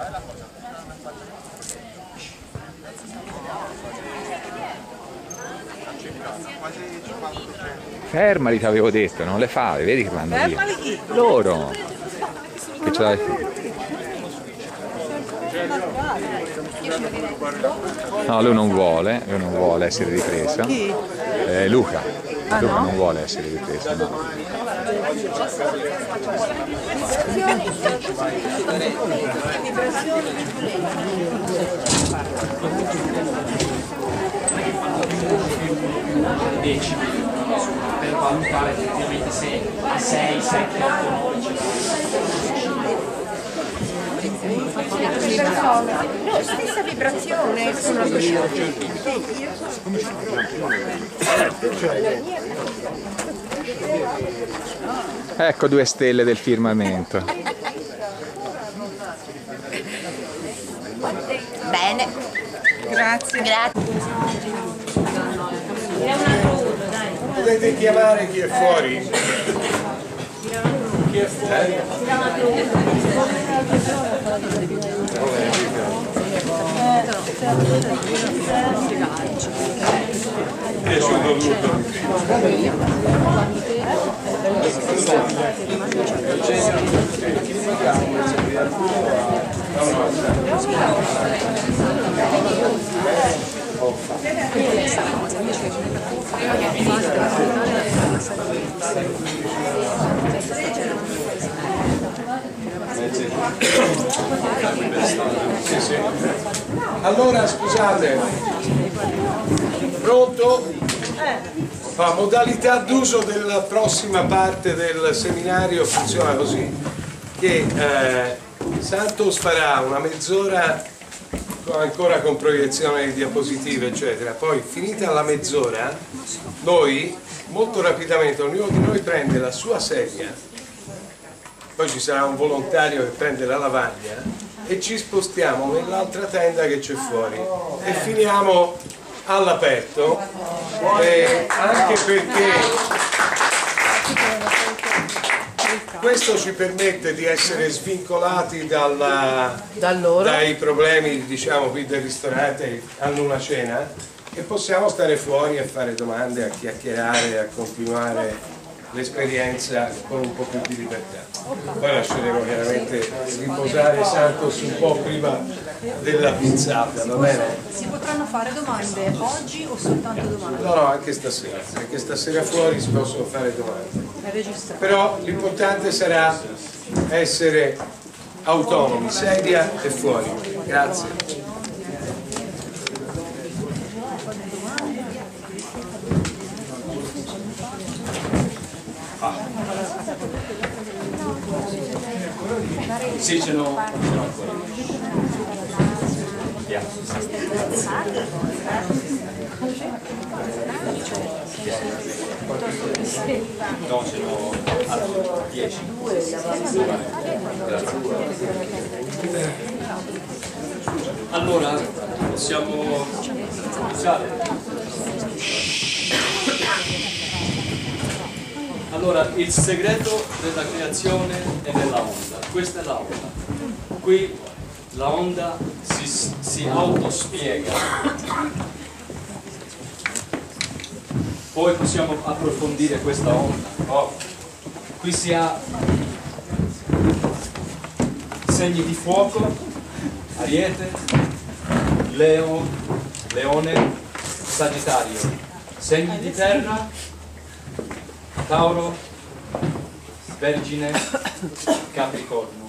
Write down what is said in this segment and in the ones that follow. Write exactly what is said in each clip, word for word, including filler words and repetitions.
Fermali, ti avevo detto, non le fai, vedi che vanno via. Fermali chi? Loro. Che c'hai? No, lui non vuole, lui non vuole essere ripreso. Chi? Eh, Luca. Ah, Luca no? non vuole essere ripreso, no. decimi per valutare effettivamente se a sei, sette, otto, nove, no, stessa vibrazione sono Ecco due stelle del firmamento. bene. Grazie. Grazie. Potete chiamare chi è fuori? Chi è fuori? È piaciuto tutto. Sì, sì. Allora scusate, pronto? La modalità d'uso della prossima parte del seminario funziona così, che eh, Santos farà una mezz'ora ancora con proiezione di diapositive eccetera, poi finita la mezz'ora noi molto rapidamente ognuno di noi prende la sua sedia, poi ci sarà un volontario che prende la lavagna e ci spostiamo nell'altra tenda che c'è fuori e finiamo all'aperto, eh, anche perché questo ci permette di essere svincolati dalla, dai problemi, diciamo, qui del ristorante, hanno una cena e possiamo stare fuori a fare domande, a chiacchierare, a continuare l'esperienza con un po' più di libertà. Poi lasceremo chiaramente riposare Santos un po' prima della pizzata, va bene? Si potranno fare domande oggi o soltanto domani? No, no, anche stasera, perché stasera fuori si possono fare domande. È registrato. Però l'importante sarà essere autonomi, sedia e fuori. Grazie. sì, ce n'ho ancora. Yeah. No, ce n'ho dieci. Allora, possiamo iniziare? Allora, il segreto della creazione è nella onda. Questa è la onda. Qui la onda si, si autospiega. Poi possiamo approfondire questa onda. Oh. Qui si ha segni di fuoco, Ariete, Leo, Leone, Sagittario. Segni di terra, Tauro, Vergine, Capricorno.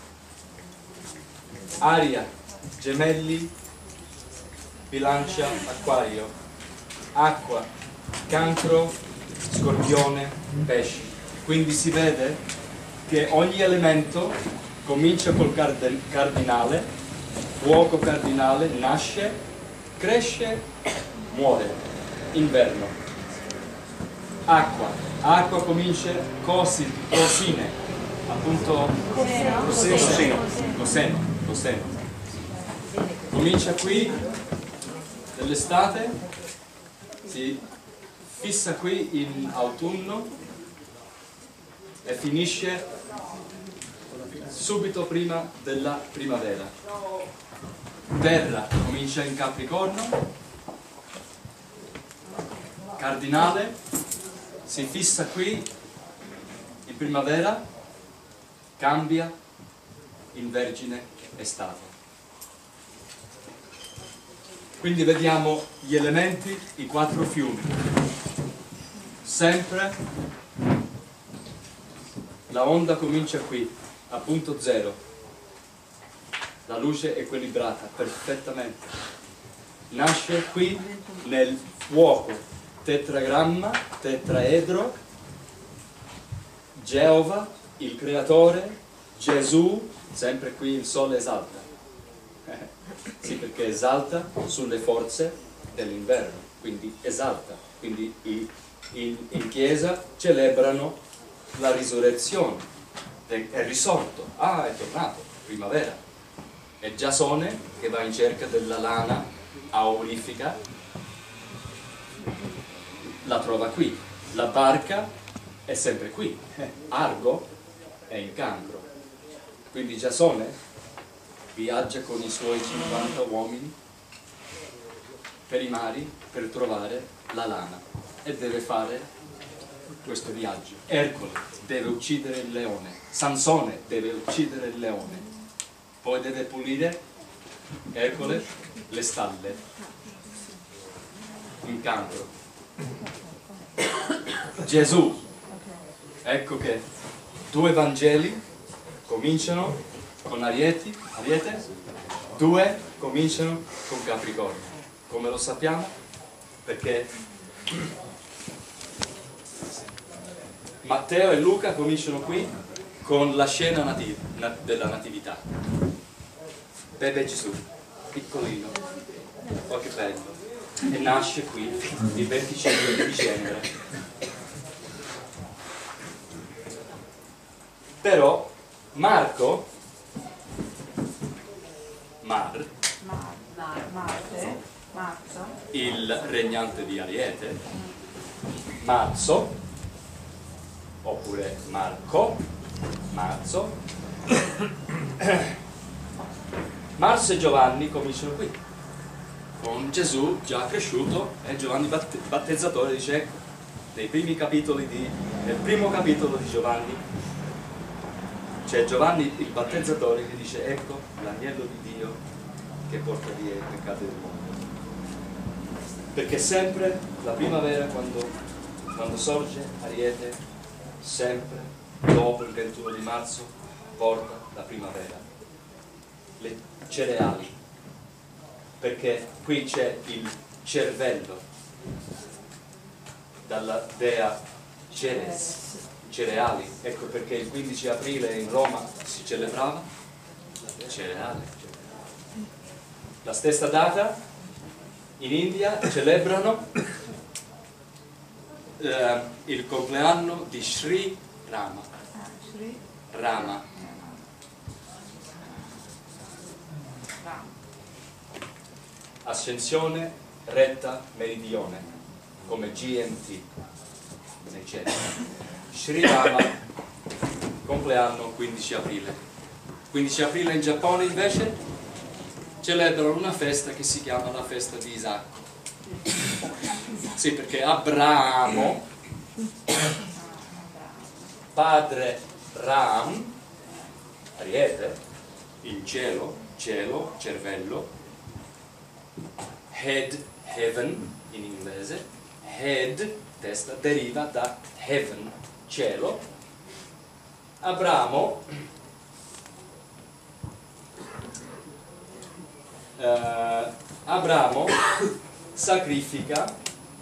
Aria, Gemelli, Bilancia, Acquario. Acqua, Cancro, Scorpione, Pesci. Quindi si vede che ogni elemento comincia col cardinale, fuoco cardinale, nasce, cresce, muore. Inverno. Acqua. Acqua comincia cosi, cosine, appunto coseno, coseno, coseno. Comincia qui nell'estate, si fissa qui in autunno e finisce subito prima della primavera. Terra comincia in Capricorno, Cardinale si fissa qui in primavera, cambia in Vergine estate. Quindi vediamo gli elementi, i quattro fiumi. Sempre la onda comincia qui, a punto zero. La luce è equilibrata perfettamente. Nasce qui nel fuoco, tetragramma, tetraedro, Geova, il creatore, Gesù, sempre qui il sole esalta. Sì, perché esalta sulle forze dell'inverno, quindi esalta. Quindi in, in, in chiesa celebrano la risurrezione, è risorto, ah è tornato, primavera. È Giasone che va in cerca della lana aurifica, la trova qui. La barca è sempre qui, Argo è in Cancro. Quindi Giasone viaggia con i suoi cinquanta uomini per i mari per trovare la lana e deve fare questo viaggio. Ercole deve uccidere il leone, Sansone deve uccidere il leone, poi deve pulire Ercole le stalle in Cancro. Gesù, ecco che due Vangeli cominciano con Arieti, Ariete, due cominciano con Capricorno. Come lo sappiamo? Perché Matteo e Luca cominciano qui con la scena nativ na della natività. Bebe Gesù, piccolino, oh che bello, e nasce qui il venticinque di dicembre. Però Marco Mar, Mar, Mar, Marte, Marzo, il regnante di Ariete, Marzo, oppure Marco, Marzo, Marzo e Giovanni cominciano qui, con Gesù già cresciuto e Giovanni batte battezzatore dice, ecco, nei primi capitoli di, nel primo capitolo di Giovanni, c'è Giovanni il battezzatore che dice, ecco l'agnello di Dio che porta via il peccato del mondo. Perché sempre la primavera, quando, quando sorge Ariete, sempre dopo il ventuno di marzo porta la primavera, le cereali, perché qui c'è il cervello dalla dea Ceres, cereali. Ecco perché il quindici aprile in Roma si celebrava cereali. La stessa data in India celebrano eh, il compleanno di Sri Rama. Rama. Ascensione retta meridione, come G M T nei cieli. Sri Rama, compleanno quindici aprile. quindici aprile in Giappone invece celebrano una festa che si chiama la festa di Isacco. Sì, perché Abramo, padre Ram, Ariete, il cielo, cielo, cervello, head, heaven in inglese, head, testa, deriva da heaven, cielo. Abramo eh, Abramo sacrifica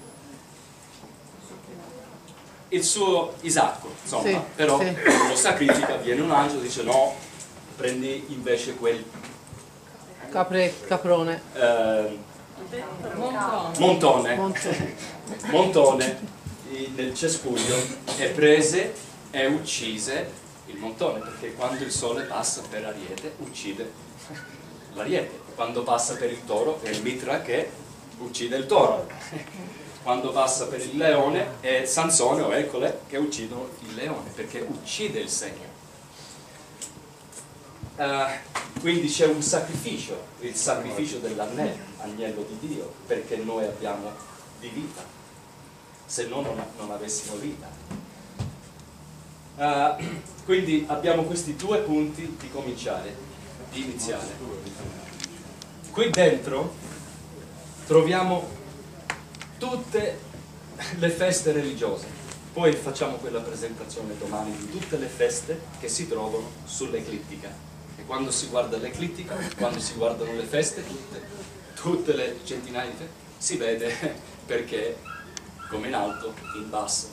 il suo Isacco, insomma, sì, però sì. lo sacrifica, viene un angelo e dice no, prendi invece quel Capre, caprone. eh, Montone. montone, Montone. montone nel cespuglio, e prese e uccise il montone, perché quando il sole passa per Ariete uccide l'Ariete, quando passa per il toro è il mitra che uccide il toro, quando passa per il leone è Sansone o Ercole che uccidono il leone, perché uccide il segno. Uh, quindi c'è un sacrificio, il sacrificio dell'agnello, agnello di Dio, perché noi abbiamo di vita, se no non, non avessimo vita. Uh, quindi abbiamo questi due punti di cominciare, di iniziare. Qui dentro troviamo tutte le feste religiose, poi facciamo quella presentazione domani di tutte le feste che si trovano sull'eclittica. E quando si guarda l'eclittica, quando si guardano le feste, tutte, tutte le centinaia di feste, si vede perché come in alto, in basso.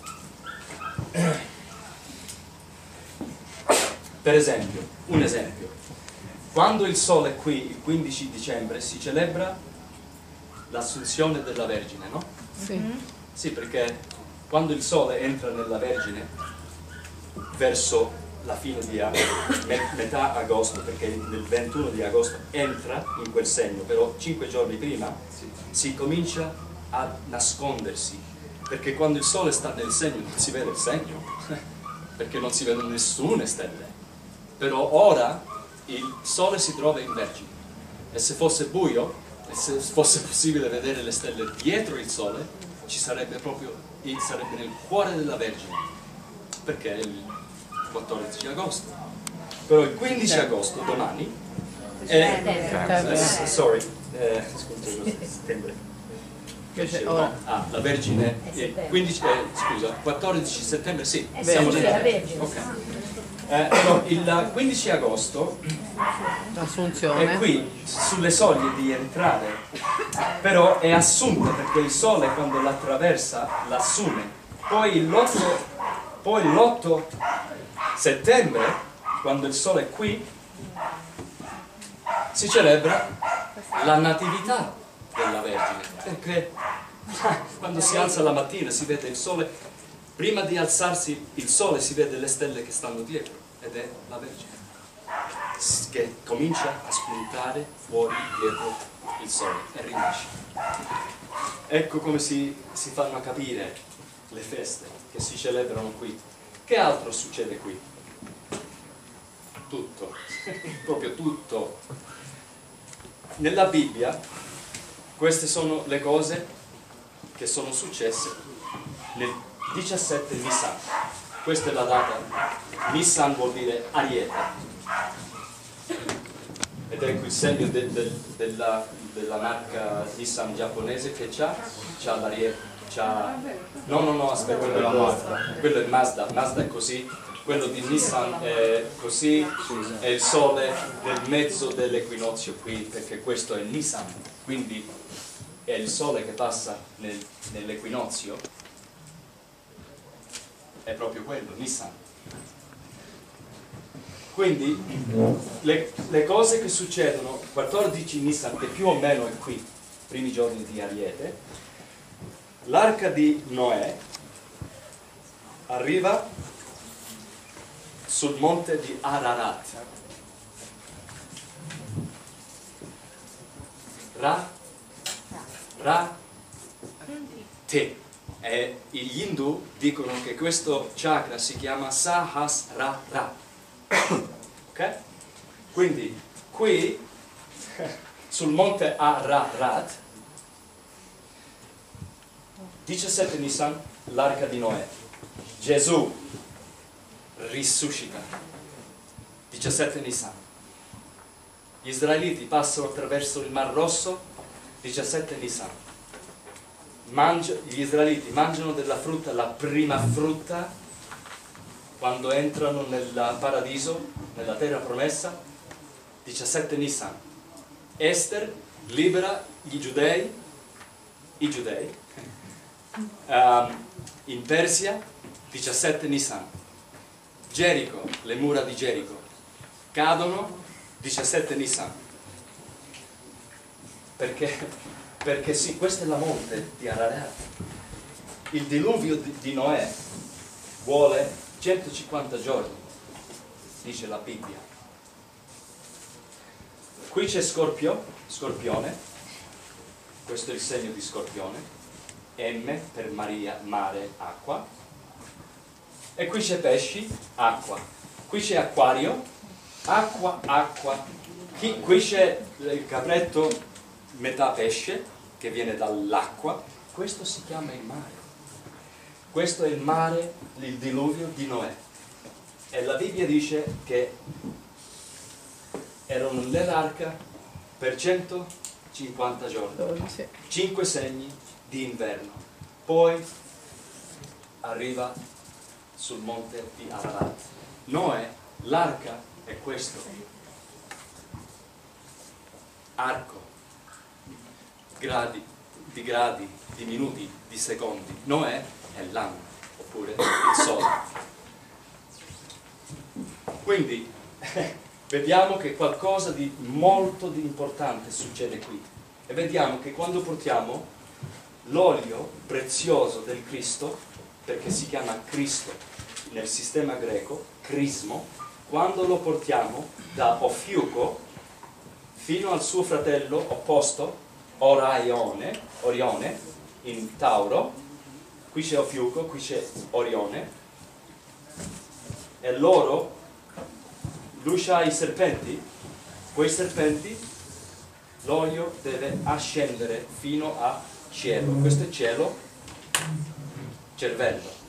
Per esempio, un esempio, quando il sole qui, il quindici dicembre, si celebra l'assunzione della Vergine, no? Sì. Sì, perché quando il sole entra nella Vergine, verso la fine di metà agosto, perché nel ventuno di agosto entra in quel segno, però cinque giorni prima si comincia a nascondersi, perché quando il sole sta nel segno non si vede il segno, perché non si vedono nessune stelle. Però ora il sole si trova in Vergine, e se fosse buio, e se fosse possibile vedere le stelle dietro il sole, ci sarebbe proprio, sarebbe nel cuore della Vergine, perché è il quattordici agosto. Però il quindici agosto, domani, è, eh, sorry, eh, scusa, settembre. No, ah, la Vergine, eh, quindici, eh, scusa, quattordici settembre, sì, siamo nella Vergine. Okay. Eh, no, il quindici agosto L'Assunzione. è qui, sulle soglie di entrare, però è assunta perché il sole quando l'attraversa l'assume. Poi l'otto, poi l'otto settembre, quando il sole è qui, si celebra la natività della Vergine, perché quando si alza la mattina si vede il sole, prima di alzarsi il sole si vede le stelle che stanno dietro, ed è la Vergine che comincia a spuntare fuori dietro il sole e rinasce. Ecco come si, si fanno a capire le feste che si celebrano qui. Che altro succede qui? Tutto, proprio tutto. Nella Bibbia queste sono le cose che sono successe nel diciassette Nisan. Questa è la data. Nisan vuol dire ariete. Ed ecco il segno de, de, della, della marca Nissan giapponese che c'ha, c'ha l'ariete, c'ha... No, no, no, aspetta, quello è Mazda. Quello è Mazda, Mazda è così, quello di Nissan è così, è il sole nel mezzo dell'equinozio qui, perché questo è Nissan, quindi è il sole che passa nel, nell'equinozio, è proprio quello, Nissan. Quindi le, le cose che succedono, quattordici Nissan, che più o meno è qui, primi giorni di Ariete, l'arca di Noè arriva sul monte di Ararat. Ra, Ra, Te. E gli Hindu dicono che questo chakra si chiama Sahasrara. Ok? Quindi qui sul monte Ararat, diciassette Nisan, l'arca di Noè, Gesù risuscita, diciassette Nisan, gli israeliti passano attraverso il Mar Rosso, diciassette Nisan, Mangia, gli israeliti mangiano della frutta, la prima frutta, quando entrano nel paradiso, nella terra promessa, diciassette Nisan. Ester libera gli giudei, i giudei, um, in Persia, diciassette Nisan. Gerico, le mura di Gerico, cadono, diciassette Nisan. Perché? Perché sì, questa è la monte di Ararat. Il diluvio di, di Noè vuole centocinquanta giorni, dice la Bibbia. Qui c'è Scorpio, Scorpione, questo è il segno di Scorpione, M per Maria, mare, acqua, e qui c'è Pesci, acqua. Qui c'è Acquario, acqua, acqua. Qui, qui c'è il capretto metà pesce che viene dall'acqua. Questo si chiama il mare. Questo è il mare, il diluvio di Noè. E la Bibbia dice che erano nell'arca per centocinquanta giorni, cinque segni di inverno. Poi arriva sul monte di Ararat. Noè, l'arca è questo arco, gradi, di gradi, di minuti, di secondi. Noè è l'anno, oppure il sole. Quindi vediamo che qualcosa di molto di importante succede qui. E vediamo che quando portiamo l'olio prezioso del Cristo, perché si chiama Cristo nel sistema greco, crismo, quando lo portiamo da Ofiuco fino al suo fratello opposto, Orione, Orione in Tauro, qui c'è Ofiuco, qui c'è Orione, e loro, lui ha i serpenti, quei serpenti, l'olio deve ascendere fino a cielo, questo è cielo, cervello.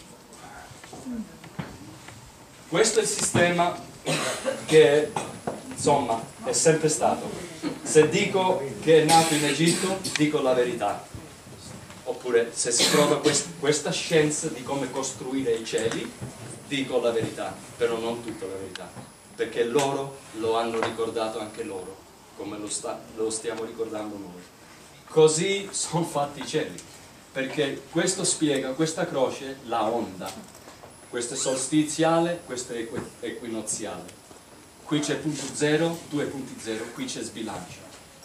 Questo è il sistema che, insomma, è sempre stato. Se dico che è nato in Egitto, dico la verità. Oppure se si trova quest questa scienza di come costruire i cieli, dico la verità, però non tutta la verità, perché loro lo hanno ricordato anche loro, come lo, sta, lo stiamo ricordando noi. Così sono fatti i cieli, perché questo spiega, questa croce, la onda. Questo è solstiziale, questo è equ equinoziale. Qui c'è punto zero, due punti zero, qui c'è sbilancio.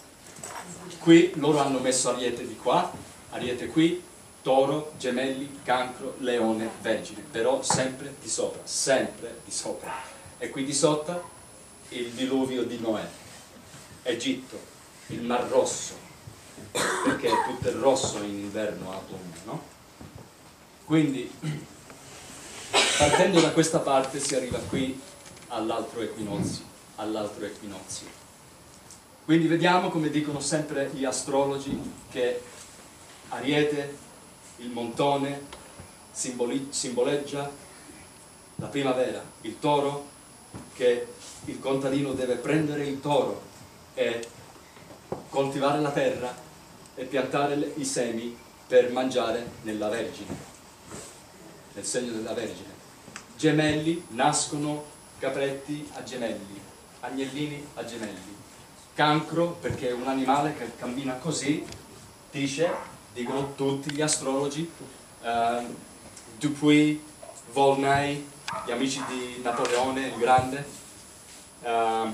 Qui loro hanno messo Ariete di qua, Ariete qui, Toro, Gemelli, Cancro, Leone, Vergine, però sempre di sopra, sempre di sopra. E qui di sotto il diluvio di Noè, Egitto, il Mar Rosso, perché è tutto il rosso in inverno, autunno, no? Quindi, partendo da questa parte si arriva qui all'altro equinozio, all'altro equinozio. Quindi vediamo, come dicono sempre gli astrologi, che Ariete, il montone, simboleggia la primavera, il toro, che il contadino deve prendere il toro e coltivare la terra e piantare i semi per mangiare nella Vergine, nel segno della Vergine. Gemelli, nascono capretti a gemelli, agnellini a gemelli. Cancro, perché è un animale che cammina così, dice, dicono tutti gli astrologi, uh, Dupuy, Volney, gli amici di Napoleone il Grande, uh,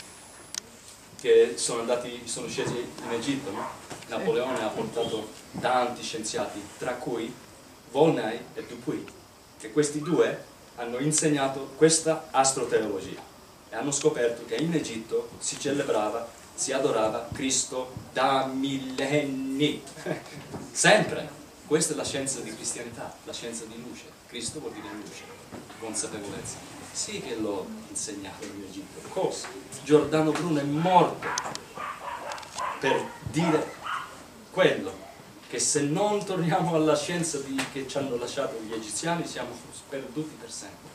che sono andati, sono scesi in Egitto, no? Napoleone ha portato tanti scienziati, tra cui Volney e Dupuy, che questi due hanno insegnato questa astroteologia e hanno scoperto che in Egitto si celebrava, si adorava Cristo da millenni, sempre. Questa è la scienza di cristianità, la scienza di luce. Cristo vuol dire luce, consapevolezza. Sì che l'ho insegnato in Egitto. Cosa? Giordano Bruno è morto per dire quello, che se non torniamo alla scienza di, che ci hanno lasciato gli egiziani, siamo perduti per sempre.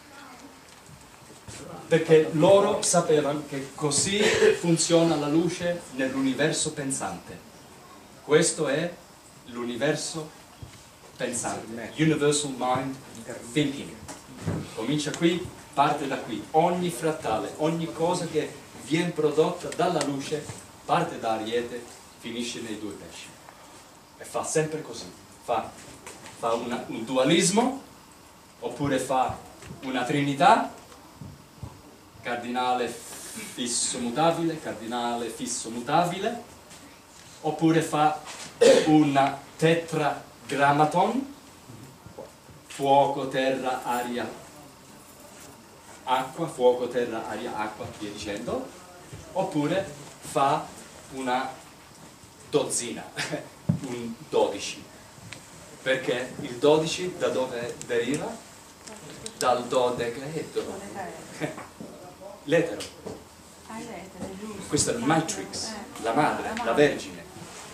Perché loro sapevano che così funziona la luce nell'universo pensante. Questo è l'universo pensante, Universal Mind Thinking. Comincia qui, parte da qui. Ogni frattale, ogni cosa che viene prodotta dalla luce parte da Ariete, finisce nei due pesci. E fa sempre così. Fa, fa una, un dualismo, oppure fa una trinità, cardinale fisso mutabile, cardinale fisso mutabile, oppure fa una tetragrammaton, fuoco, terra, aria, acqua, fuoco, terra, aria, acqua, via dicendo, oppure fa una dozzina, un dodici, perché il dodici da dove deriva? Dal dodecaedro. l'etero. Ah, l'etere, giusto. Questa è il matrix, Eh. la madre, la vergine.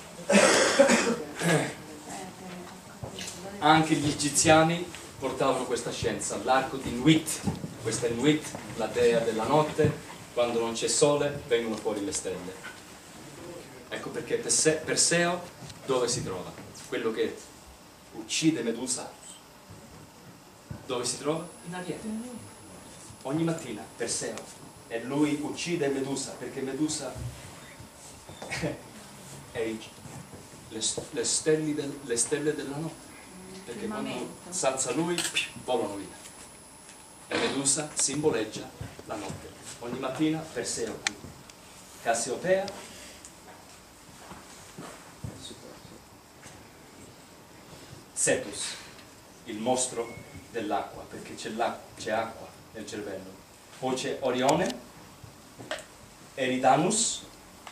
Anche gli egiziani portavano questa scienza, l'arco di Nuit. Questa è Nuit, la dea della notte. Quando non c'è sole vengono fuori le stelle. Ecco perché Perse- Perseo dove si trova? Quello che uccide Medusa. Dove si trova? In Ariete. Ogni mattina Perseo. E lui uccide Medusa perché Medusa è il- le, le, stelle del- le stelle della notte. Perché quando s'alza lui, volano via. E Medusa simboleggia la notte. Ogni mattina Perseo qui. Cassiopea. Cetus, il mostro dell'acqua, perché c'è, c'è acqua nel cervello. Poi c'è Orione, Eridanus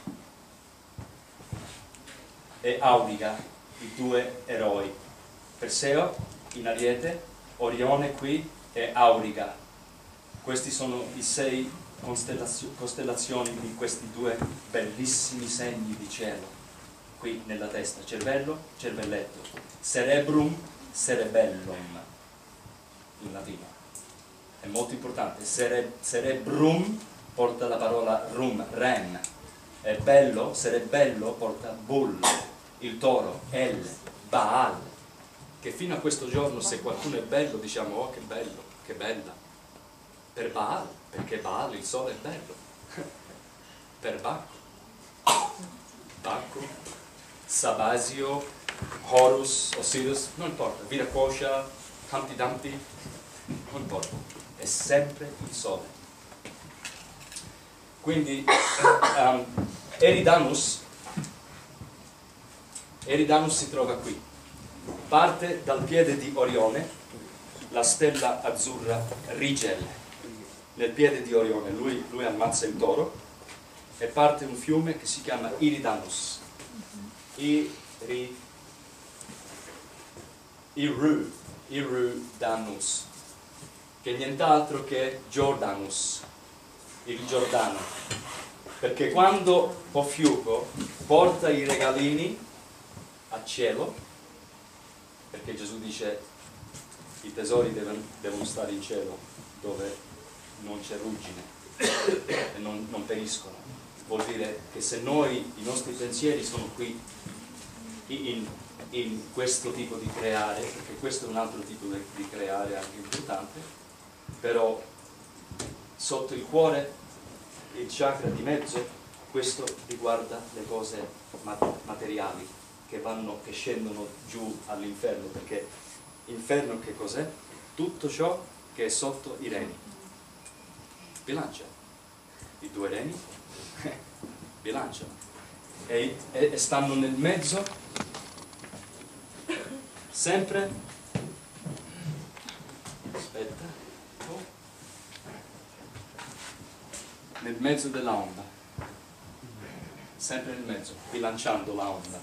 e Auriga, i due eroi. Perseo in Ariete, Orione qui e Auriga. Questi sono i sei costellazio- costellazioni di questi due bellissimi segni di cielo. Qui nella testa, cervello, cervelletto, cerebrum, cerebellum, in latino. È molto importante. Cere- cerebrum porta la parola rum, ren, e bello, cerebello porta bull, il toro, el, Baal, che fino a questo giorno se qualcuno è bello diciamo oh che bello, che bella, per Baal, perché Baal il sole è bello, per Bacco, Bacco, Sabasio, Horus, Osiris, non importa, Viracocha, Humpty Dumpty, non importa, è sempre il sole. Quindi um, Eridanus, Eridanus si trova qui, parte dal piede di Orione, la stella azzurra Rigel, nel piede di Orione, lui, lui ammazza il toro, e parte un fiume che si chiama Iridanus. Iri, Iru, Irudanus, che è nient'altro che Jordanus, il Giordano, perché quando Pofiuco porta i regalini a cielo, perché Gesù dice i tesori devono, devono stare in cielo dove non c'è ruggine e non, non periscono, vuol dire che se noi, i nostri pensieri sono qui in, in questo tipo di creare, perché questo è un altro tipo di, di creare anche importante, però sotto il cuore, il chakra di mezzo, questo riguarda le cose materiali che vanno, che scendono giù all'inferno, perché inferno che cos'è? Tutto ciò che è sotto i reni. Bilancia. I due reni bilanciano e, e, e stanno nel mezzo sempre. Aspetta. Nel mezzo della onda, sempre nel mezzo, bilanciando la onda.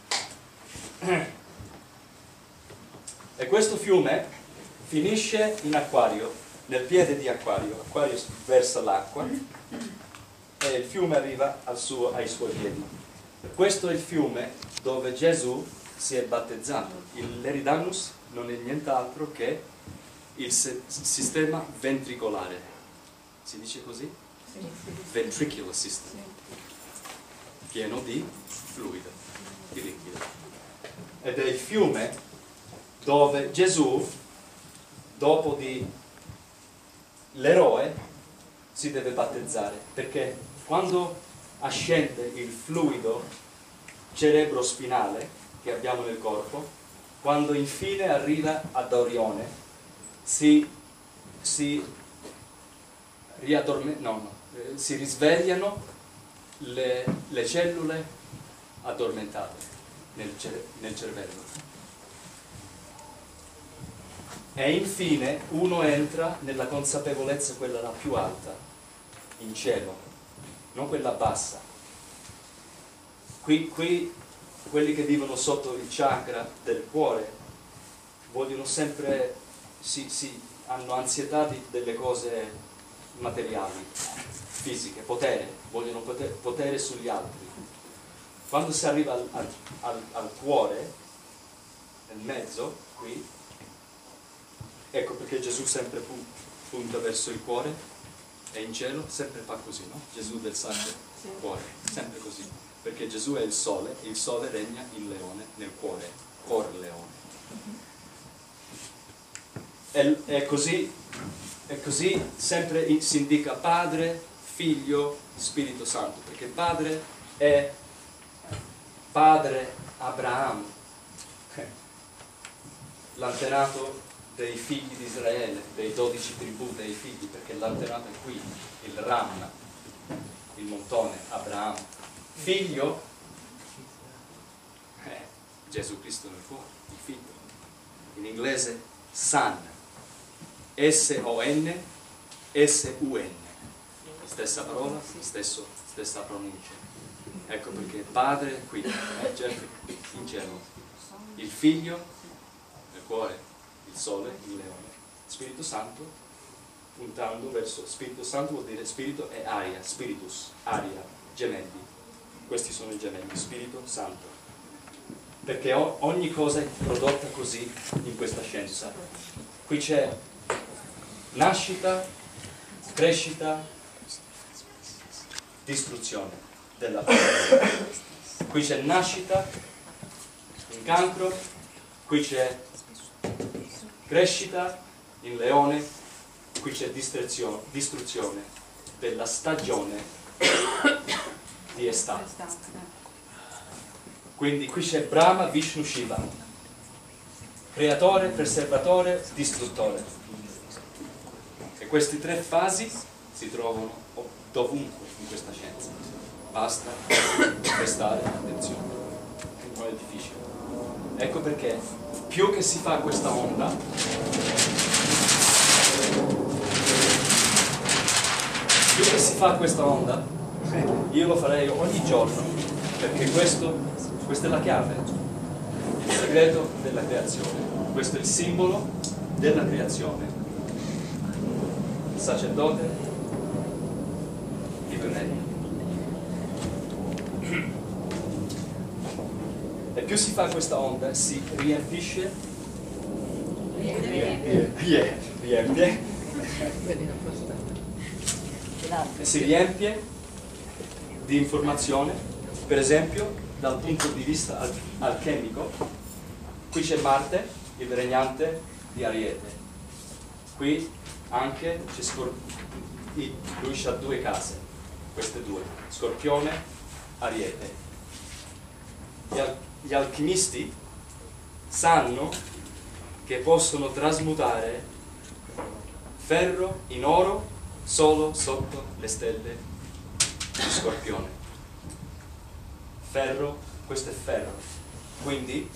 E questo fiume finisce in Acquario, nel piede di Acquario. Acquario versa l'acqua e il fiume arriva al suo, ai suoi piedi. Questo è il fiume dove Gesù si è battezzato. L'Eridanus non è nient'altro che il se- sistema ventricolare. Si dice così? Ventricular system, pieno di fluido, di liquido. Ed è il fiume dove Gesù, dopo di l'eroe, si deve battezzare, perché quando ascende il fluido cerebrospinale che abbiamo nel corpo, quando infine arriva ad Orione, si, si riaddormenta, no, no, eh, si risvegliano le, le cellule addormentate nel, cer- nel cervello. E infine uno entra nella consapevolezza, quella la più alta, in cielo, non quella bassa. Qui, qui quelli che vivono sotto il chakra del cuore vogliono sempre, si, si, hanno ansietà di, delle cose materiali, fisiche, potere, vogliono potere, potere sugli altri. Quando si arriva al, al, al, al cuore, nel mezzo, qui, ecco perché Gesù sempre pu punta verso il cuore, e in cielo sempre fa così, no? Gesù del Sacro Cuore, sempre così, perché Gesù è il sole, e il sole regna il leone nel cuore, cor leone. E, è così, è così sempre si indica Padre, Figlio, Spirito Santo, perché Padre è Padre Abramo, l'antenato dei figli di Israele, dei dodici tribù dei figli, perché l'antenato è qui, il Ramna, il montone, Abramo. Figlio, eh, Gesù Cristo nel cuore, il figlio. In inglese, son, S O N, S U N. Stessa parola, stesso, stessa pronuncia. Ecco perché Padre qui, eh, certo, in cielo. Il Figlio nel cuore, il Sole, il Leone. Spirito Santo, puntando verso Spirito Santo vuol dire Spirito e aria, Spiritus, aria, gemelli. Questi sono i gemelli, Spirito Santo. Perché ogni cosa è prodotta così in questa scienza. Qui c'è nascita, crescita, distruzione della parola. Qui c'è nascita, in cancro, qui c'è crescita, in leone, qui c'è distruzione, distruzione della stagione di estate. Quindi qui c'è Brahma, Vishnu, Shiva, creatore, preservatore, distruttore. E queste tre fasi si trovano dovunque in questa scienza. Basta prestare attenzione, non è difficile. Ecco perché più che si fa questa onda, più che si fa questa onda, io lo farei ogni giorno, perché questo, questa è la chiave, il segreto della creazione. Questo è il simbolo della creazione. Il sacerdote, il re. E più si fa questa onda, si riempie, riempie, riempie, e si riempie di informazione, per esempio dal punto di vista al alchemico. Qui c'è Marte, il regnante di Ariete. Qui anche c'è Scorpione, lui ha due case, queste due, Scorpione, Ariete. Gli, al gli alchimisti sanno che possono trasmutare ferro in oro solo sotto le stelle di Scorpione. Ferro, questo è ferro. Quindi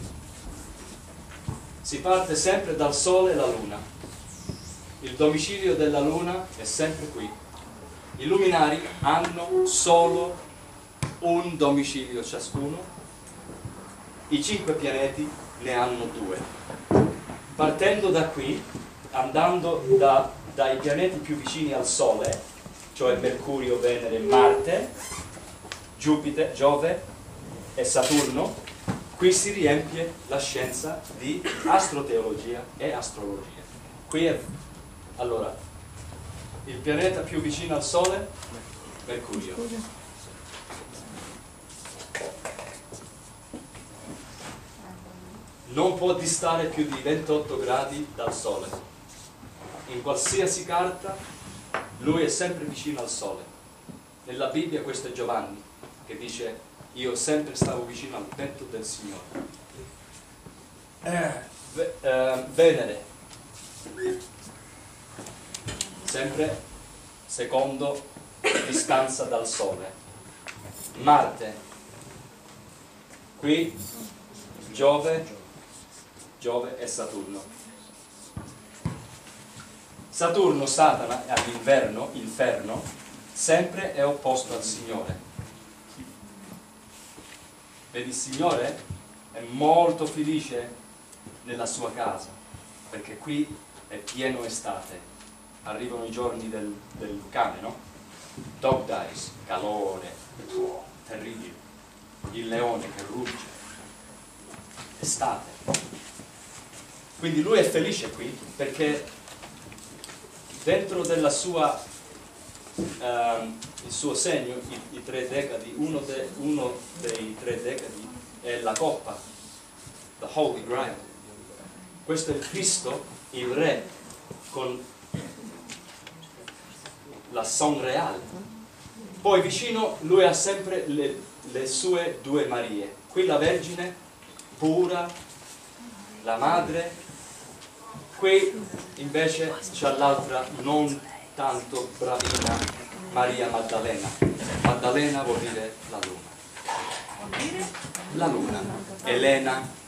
si parte sempre dal Sole e la Luna. Il domicilio della Luna è sempre qui. I luminari hanno solo un domicilio ciascuno. I cinque pianeti ne hanno due. Partendo da qui, andando da, dai pianeti più vicini al Sole, cioè Mercurio, Venere, Marte, Giupiter, Giove e Saturno, qui si riempie la scienza di astroteologia e astrologia. Qui è, allora, il pianeta più vicino al Sole, Mercurio. Non può distare più di ventotto gradi dal Sole. In qualsiasi carta lui è sempre vicino al Sole. Nella Bibbia questo è Giovanni, che dice: io sempre stavo vicino al petto del Signore. Eh, ve, eh, Venere, sempre secondo distanza dal Sole. Marte, qui Giove, Giove e Saturno. Saturno, Satana, all'inverno, inferno, sempre è opposto al Signore. Vedi, il Signore è molto felice nella sua casa, perché qui è pieno estate. arrivano i giorni del, del cane, no? Dog days, calore, oh, terribile, il leone che rugge, estate. Quindi lui è felice qui perché dentro della sua, um, il suo segno, i, i tre decadi, uno, de, uno dei tre decadi è la coppa, the Holy Grail. Questo è il Cristo, il Re, con la Son Reale. Poi vicino lui ha sempre le, le sue due Marie. Qui la Vergine, pura, la Madre. Qui invece c'è l'altra non tanto bravina, Maria Maddalena. Maddalena vuol dire la luna. La luna. Elena